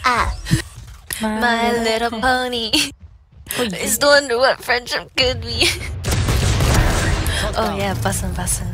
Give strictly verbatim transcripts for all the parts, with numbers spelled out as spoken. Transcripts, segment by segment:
Ah, My, my little pony is the one what friendship could be. Oh yeah, bussin' bussin'.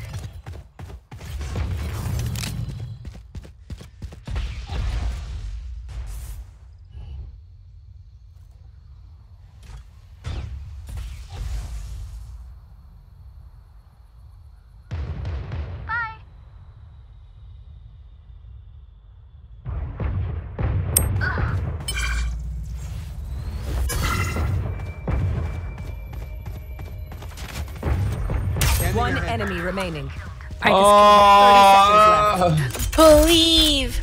One enemy remaining. I just Oh, thirty seconds left. Believe.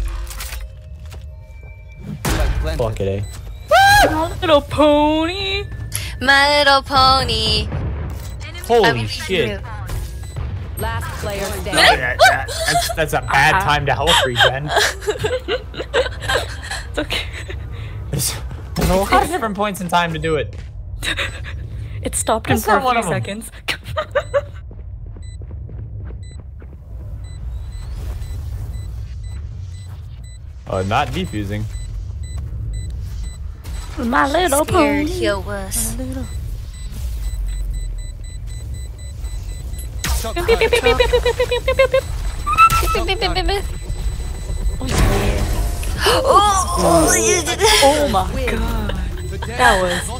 fuck it, eh? My little pony. My little pony. Holy shit. Last player Oh, standing. that- that- that's, that's a bad time to health regen. It's okay. There's, there's a lot of different points in time to do it. It stopped in That's for not a one few of 'em. seconds. Oh, not defusing. My little Scared pony. he was. My little. Beep, beep, beep, beep, beep, beep, beep, beep, beep, beep, beep, beep. Beep, beep, beep, beep, beep. Oh, yeah. Oh, you did it. Oh my god. That was